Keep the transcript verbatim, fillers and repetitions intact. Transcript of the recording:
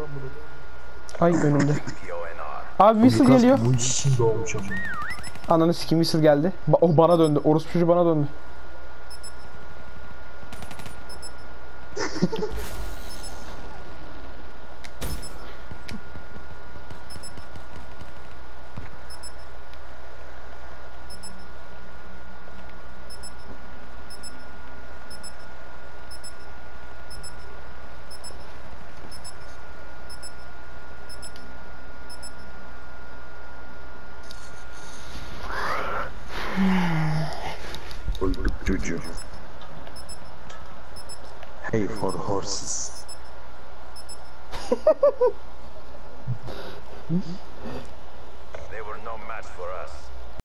Ay önümde. Abi Whistle geliyor. Bu iş için doğmuş ama. Ananı sikeyim, Whistle geldi. Ba o bana döndü. Orospu çocuğu bana döndü. Öldük çocuğu. Hey for horses. They were no match for us.